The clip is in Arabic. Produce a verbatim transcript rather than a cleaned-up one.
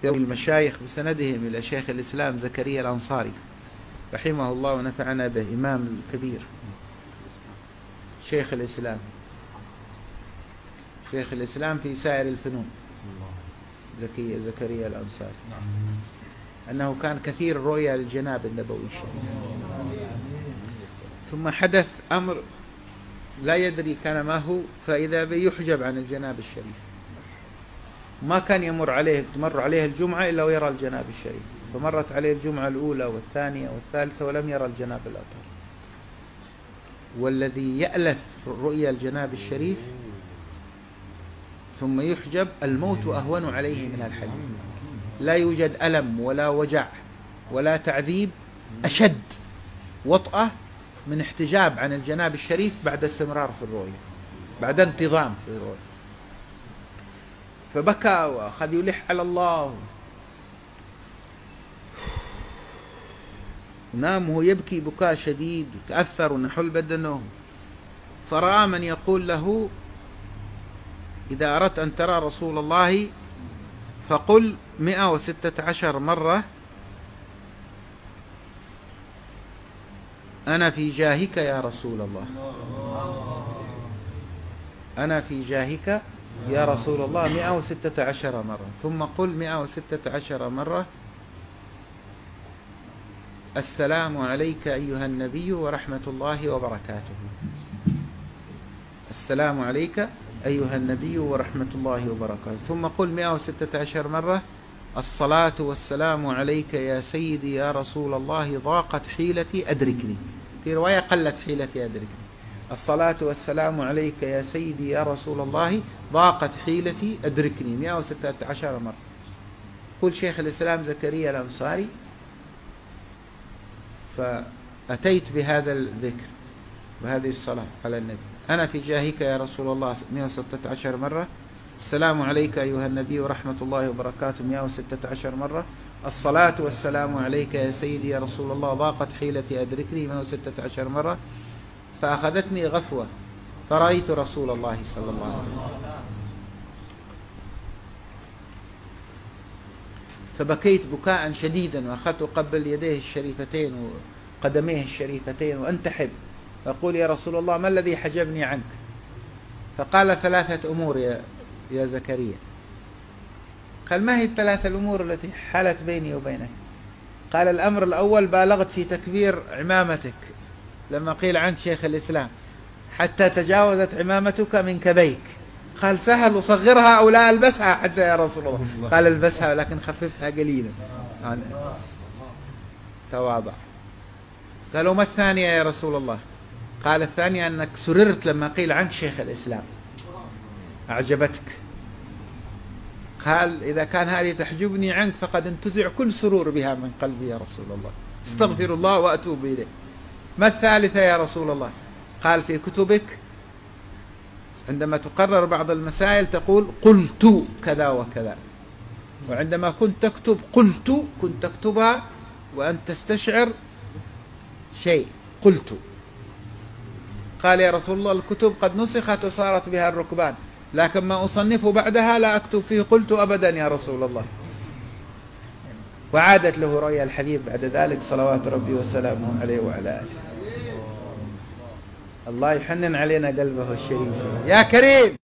يروي المشايخ بسندهم إلى شيخ الإسلام زكريا الأنصاري رحمه الله ونفعنا به، إمام كبير، شيخ الإسلام شيخ الإسلام في سائر الفنون، زكي زكريا الأنصاري، أنه كان كثير الرؤيا للجناب النبوي الشريف. ثم حدث أمر لا يدري كان ما هو، فإذا به يحجب عن الجناب الشريف، ما كان يمر عليه تمر عليه الجمعة إلا ويرى الجناب الشريف، فمرت عليه الجمعة الأولى والثانية والثالثة ولم يرى الجناب الأطهر. والذي يألف رؤيا الجناب الشريف ثم يحجب، الموت أهون عليه من الحياة. لا يوجد ألم ولا وجع ولا تعذيب أشد وطأة من احتجاب عن الجناب الشريف بعد استمرار في الرؤيا، بعد انتظام في الرؤيا. فبكى وأخذ يلح على الله، نام وهو يبكي بكاء شديد وتأثر ونحل بدنه. فرأى من يقول له: إذا أردت أن ترى رسول الله فقل مئة وستة عشر مرة: أنا في جاهك يا رسول الله، أنا في جاهك يا رسول الله، مئة وستة عشر مرة. ثم قل مئة وستة عشر مرة: السلام عليك أيها النبي ورحمة الله وبركاته، السلام عليك أيها النبي ورحمة الله وبركاته. ثم قل مئة وستة عشر مرة: الصلاة والسلام عليك يا سيدي يا رسول الله، ضاقت حيلتي أدركني. في رواية قلت حيلتي أدركني. الصلاة والسلام عليك يا سيدي يا رسول الله، ضاقت حيلتي أدركني، مئة وستة عشر مرة. قل شيخ الإسلام زكريا الأنصاري: فأتيت بهذا الذكر وهذه الصلاة على النبي: أنا في جاهك يا رسول الله مئة وستة عشر مرة، السلام عليك أيها النبي ورحمة الله وبركاته مئة وستة عشر مرة، الصلاة والسلام عليك يا سيدي يا رسول الله، ضاقت حيلتي أدركني مئة وستة عشر مرة. فأخذتني غفوة فرأيت رسول الله صلى الله عليه وسلم، فبكيت بكاء شديدا، وأخذت أقبل يديه الشريفتين وقدميه الشريفتين وأنتحب، أقول: يا رسول الله ما الذي حجبني عنك؟ فقال: ثلاثة أمور يا يا زكريا. قال: ما هي الثلاثة الأمور التي حالت بيني وبينك؟ قال: الأمر الأول: بالغت في تكبير عمامتك لما قيل عنك شيخ الإسلام حتى تجاوزت عمامتك من كبيك. قال: سهل، أصغرها أو لا ألبسها حتى يا رسول الله؟ قال: البسها ولكن خففها قليلا. تواضع. قالوا: ما الثانية يا رسول الله؟ قال: الثانية أنك سررت لما قيل عنك شيخ الإسلام، أعجبتك. قال: إذا كان هذه تحجبني عنك فقد انتزع كل سرور بها من قلبي يا رسول الله، استغفر الله وأتوب إليه. ما الثالثة يا رسول الله؟ قال: في كتبك عندما تقرر بعض المسائل تقول قلت كذا وكذا، وعندما كنت تكتب قلت كنت تكتبها وأنت تستشعر شيء، قلت. قال: يا رسول الله الكتب قد نسخت وصارت بها الركبان، لكن ما أصنفه بعدها لا أكتب فيه قلت أبدا يا رسول الله. وعادت له رؤيا الحبيب بعد ذلك صلوات ربي وسلامه عليه وعلى آله. الله يحنن علينا قلبه الشريف يا كريم.